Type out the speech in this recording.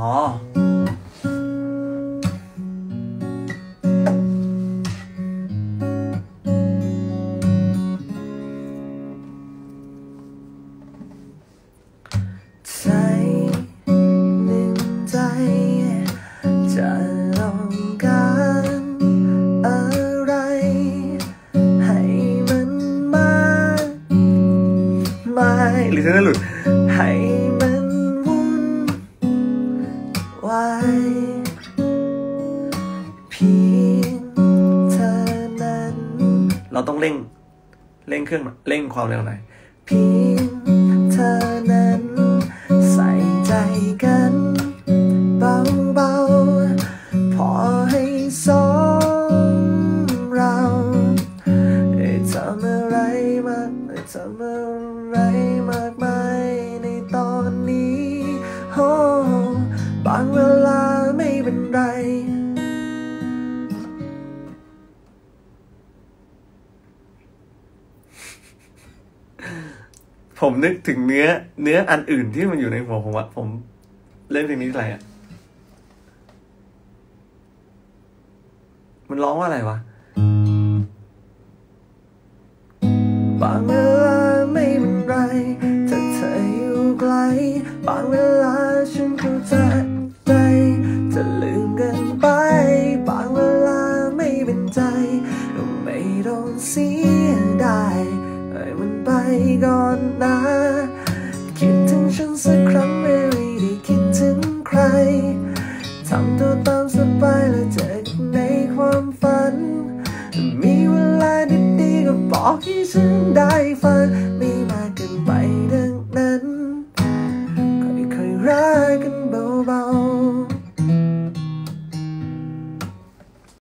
ใจหนึ่งใจจะต้องการอะไรให้มันมาไม่หรือจะหลุดให้มันวุ่นวายเพียงเธอนั้นเราต้องเร่งเครื่องเร่งความเร็วหน่อยเพียงเธอนั้นใส่ใจกันเบาๆพอให้สองเราทำอะไรมากมายในตอนนี้บางเวลาไม่เป็นไรผมนึกถึงเนื้ออันอื่นที่มันอยู่ในหัวผมผมเล่นเพลงนี้อะไรมันร้องว่าอะไรวะบางเวลาไม่เป็นไรถ้าเธออยู่ไกลบางเวลาฉันเข้าใจจะลืมกันไปบางเวลาไม่เป็นใจก็ไม่ต้องเสียดายให้มันไปก่อนนะคิดถึงฉันสักครั้งไม่ได้คิดถึงใครทำตัวตามสบายและเจอกันในความฝันมีเวลาดีๆก็บอกให้ฉันได้ฟัง